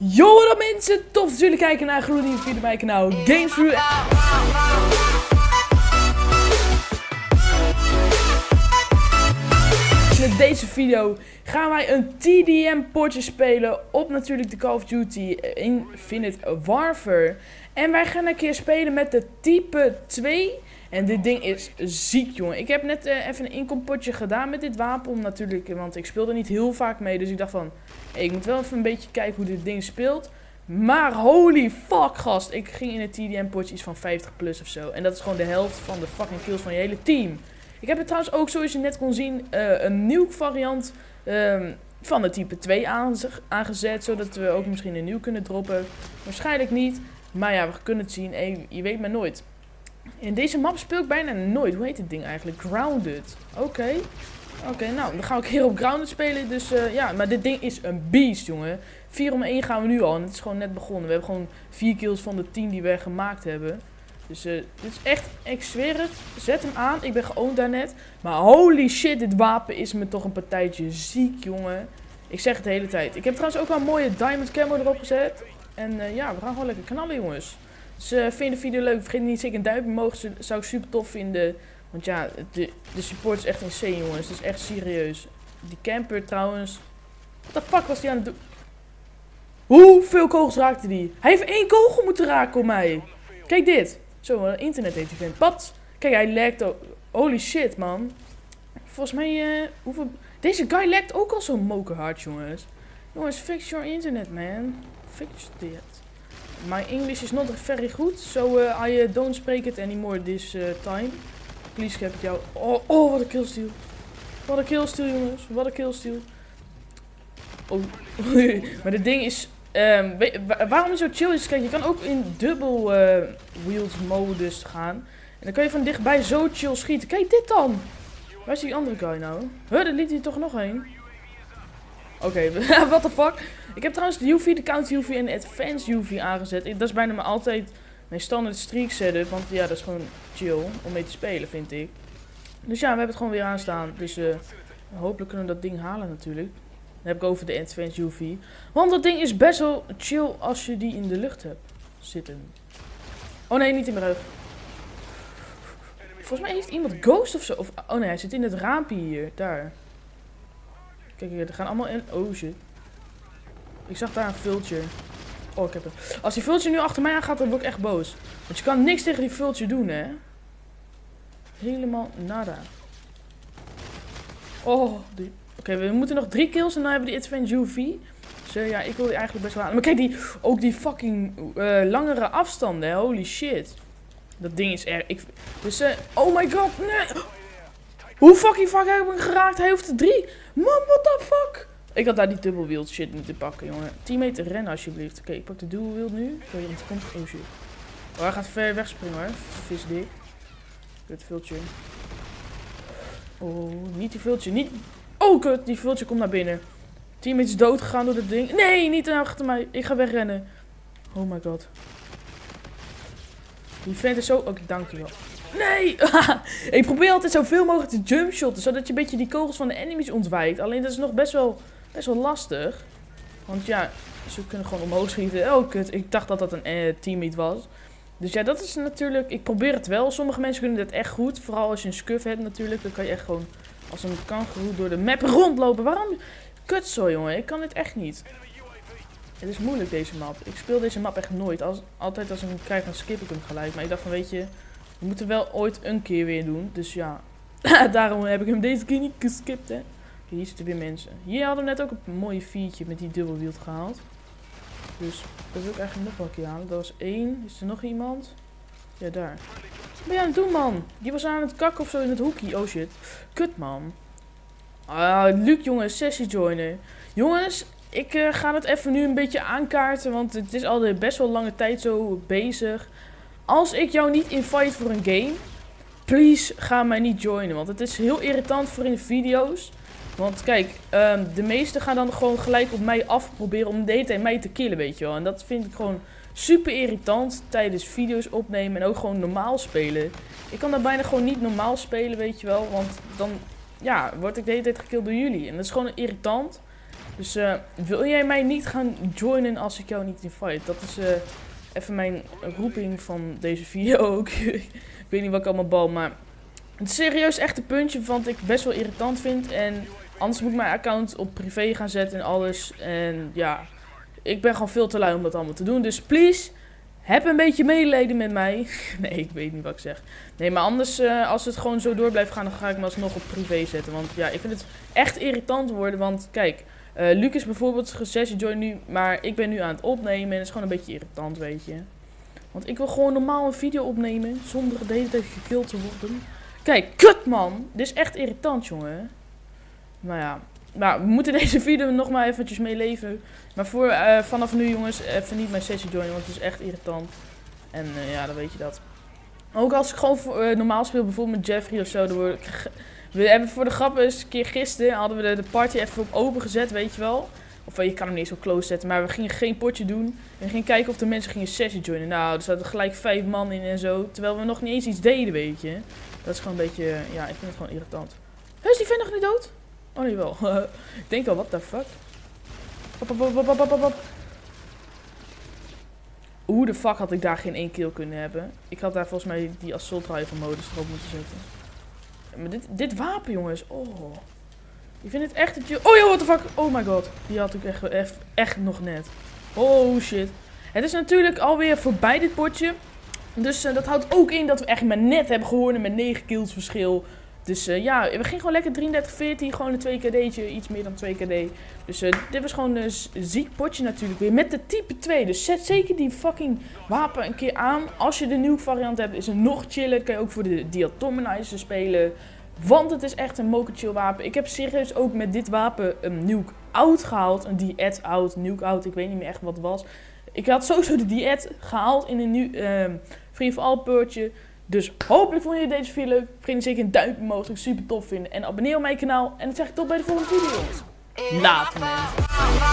Yo, wat up mensen, tof dat jullie kijken naar een gloednieuwe video op mijn kanaal Gamesview. In deze video gaan wij een TDM potje spelen op natuurlijk de Call of Duty Infinite Warfare. En wij gaan een keer spelen met de type 2. En dit ding is ziek, jongen. Ik heb net even een inkompotje gedaan met dit wapen. Om natuurlijk, want ik speelde niet heel vaak mee. Dus ik dacht van, hey, ik moet wel even een beetje kijken hoe dit ding speelt. Maar holy fuck, gast. Ik ging in het TDM potje iets van 50 plus of zo. En dat is gewoon de helft van de fucking kills van je hele team. Ik heb er trouwens ook, zoals je net kon zien, een nieuw variant van de type 2 aangezet. Zodat we ook misschien een nieuw kunnen droppen. Waarschijnlijk niet. Maar ja, we kunnen het zien. Hey, je weet maar nooit. In deze map speel ik bijna nooit. Hoe heet dit ding eigenlijk? Grounded. Oké, nou, dan gaan we een keer op Grounded spelen. Dus ja, maar dit ding is een beest, jongen. 4-1 gaan we nu al. En het is gewoon net begonnen. We hebben gewoon 4 kills van de 10 die we gemaakt hebben. Dus dit is echt, ik zweer het. Zet hem aan. Ik ben geowned daarnet. Maar holy shit, dit wapen is me toch een partijtje ziek, jongen. Ik zeg het de hele tijd. Ik heb trouwens ook wel een mooie diamond camo erop gezet. En ja, we gaan gewoon lekker knallen, jongens. Dus vind je de video leuk? Vergeet niet zeker een duimpje omhoog. Zou ik super tof vinden. Want ja, de support is echt insane, jongens. Het is echt serieus. Die camper trouwens. What the fuck was die aan het doen? Hoeveel kogels raakte die? Hij heeft 1 kogel moeten raken op mij. Kijk dit. Zo, internet heeft hij vindt. Pat. Kijk, hij lagt ook. Holy shit, man. Volgens mij, hoeveel... Deze guy lagt ook al zo mokerhard, jongens. Jongens, fix your internet, man. Fix it. My English is not very good, so I don't speak it anymore this time. Please heb ik jou. Oh, wat een killsteal. Wat een killsteal, jongens. Wat een killsteal. Oh, maar dit ding is... waarom het zo chill is, kijk, je kan ook in dubbel wheeled modus gaan. En dan kan je van dichtbij zo chill schieten. Kijk dit dan. Waar is die andere guy nou? Huh, daar liet hij toch nog heen. Oké, what the fuck. Ik heb trouwens de UV, de Counter UV en de Advanced UV aangezet. Dat is bijna maar altijd mijn standaard streak setup. Want ja, dat is gewoon chill om mee te spelen, vind ik. Dus ja, we hebben het gewoon weer aanstaan. Dus hopelijk kunnen we dat ding halen natuurlijk. Dan heb ik over de Advanced UV. Want dat ding is best wel chill als je die in de lucht hebt zitten. Oh nee, niet in mijn rug. Volgens mij heeft iemand Ghost of zo. Of, oh nee, hij zit in het raampje hier. Daar. Kijk hier, er gaan allemaal in. Oh shit. Ik zag daar een vultje. Oh, ik heb hem. Als die vultje nu achter mij aan gaat, dan word ik echt boos. Want je kan niks tegen die vultje doen, hè. Helemaal nada. Oh, Oké, we moeten nog 3 kills en dan hebben we die Advanced UV. Dus ja, ik wil die eigenlijk best wel aan. Maar kijk, ook die fucking langere afstanden, hè. Holy shit. Dat ding is erg. Dus, oh my god, nee. Hoe fucking fuck heb ik hem geraakt? Hij hoeft er 3. Man, what the fuck? Ik had daar die double wheel shit moeten pakken, jongen. Teammate, rennen alsjeblieft. Oké, ik pak de dual wheel nu. Oké, want er komt... Oh shit. Oh, hij gaat ver wegspringen, hoor. Visdik. Kut, vultje. Oh, niet die vultje. Niet... Oh, kut. Die vultje komt naar binnen. Teammate is dood gegaan door dat ding. Nee, niet achter mij. Ik ga wegrennen. Oh my god. Die vent is zo... Oké, dankjewel. Nee! Ik probeer altijd zoveel mogelijk te jumpshotten, zodat je een beetje die kogels van de enemies ontwijkt. Alleen dat is nog best wel lastig. Want ja, ze kunnen gewoon omhoog schieten. Oh kut, ik dacht dat dat een teammate was. Dus ja, dat is natuurlijk... Ik probeer het wel. Sommige mensen kunnen dit echt goed. Vooral als je een scuff hebt natuurlijk. Dan kan je echt gewoon als een kangoeroe door de map rondlopen. Waarom? Kut zo, jongen. Ik kan dit echt niet. Het is moeilijk deze map. Ik speel deze map echt nooit. Altijd als ik hem krijg, dan skip ik hem gelijk. Maar ik dacht van, weet je... We moeten wel ooit een keer weer doen. Dus ja, daarom heb ik hem deze keer niet geskipt, hè. Okay, hier zitten weer mensen. Hier hadden we net ook een mooie viertje met die dubbelwield gehaald. Dus dat wil ik eigenlijk nog wel een keer halen. Dat was 1. Is er nog iemand? Ja, daar. Wat ben je aan het doen, man? Die was aan het kakken of zo in het hoekje. Oh shit. Kut, man. Luc, jongens. Sessie joinen. Jongens, ik ga het even nu een beetje aankaarten. Want het is al best wel lange tijd zo bezig. Als ik jou niet invite voor een game, please ga mij niet joinen. Want het is heel irritant voor in de video's. Want kijk, de meesten gaan dan gewoon gelijk op mij af proberen om de hele tijd mij te killen, weet je wel. En dat vind ik gewoon super irritant tijdens video's opnemen en ook gewoon normaal spelen. Ik kan daar bijna gewoon niet normaal spelen, weet je wel. Want dan, ja, word ik de hele tijd gekilld door jullie. En dat is gewoon irritant. Dus wil jij mij niet gaan joinen als ik jou niet invite? Dat is even mijn roeping van deze video ook. Ik weet niet wat ik allemaal bal, maar het is serieus echt een puntje wat ik best wel irritant vind. En anders moet ik mijn account op privé gaan zetten en alles. En ja, ik ben gewoon veel te lui om dat allemaal te doen. Dus please, heb een beetje medelijden met mij. Nee, ik weet niet wat ik zeg. Nee, maar anders, als het gewoon zo door blijft gaan, dan ga ik me alsnog op privé zetten. Want ja, ik vind het echt irritant worden. Want kijk, Lucas bijvoorbeeld gesessie join nu, maar ik ben nu aan het opnemen. En het is gewoon een beetje irritant, weet je. Want ik wil gewoon normaal een video opnemen, zonder de hele tijd gekild te worden. Kijk, kut man! Dit is echt irritant, jongen. Nou ja, nou, we moeten deze video nog maar eventjes meeleven. Maar vanaf nu, jongens, even niet mijn sessie joinen, want het is echt irritant. En ja, dan weet je dat. Ook als ik gewoon normaal speel, bijvoorbeeld met Jeffrey of zo. We hebben voor de grap eens een keer gisteren, hadden we de party even op open gezet, weet je wel. Of je kan hem niet zo close zetten, maar we gingen geen potje doen. En we gingen kijken of de mensen gingen sessie joinen. Nou, er zaten gelijk 5 man in en zo. Terwijl we nog niet eens iets deden, weet je. Dat is gewoon een beetje, ja, ik vind het gewoon irritant. Is die vent nog niet dood? Oh, nee wel. Ik denk al, what the fuck? Hoe de fuck had ik daar geen 1 kill kunnen hebben? Ik had daar volgens mij die assault rifle modus erop moeten zetten. Maar dit wapen, jongens. Oh. Ik vind het echt dat je... Oh ja, what the fuck. Oh my god. Die had ik echt nog net. Oh shit. Het is natuurlijk alweer voorbij dit potje. Dus dat houdt ook in dat we echt maar net hebben gewonnen met 9 kills verschil. Dus ja, we gingen gewoon lekker 33-14. Gewoon een 2 KD'tje. Iets meer dan 2 KD. Dus dit was gewoon een ziek potje natuurlijk weer. Met de type 2. Dus zet zeker die fucking wapen een keer aan. Als je de nieuwe variant hebt, is het nog chiller. Kan je ook voor de Diatominizer spelen. Want het is echt een mocha chill wapen. Ik heb serieus ook met dit wapen een nuke out gehaald. Een die-ad out, nuke out. Ik weet niet meer echt wat het was. Ik had sowieso de die-ad gehaald in een Free for All peurtje. Dus hopelijk vond je deze video leuk. Vergeet zeker een duimpje omhoog, zou ik super tof vinden. En abonneer op mijn kanaal. En dan zeg ik tot bij de volgende video. Later, mensen.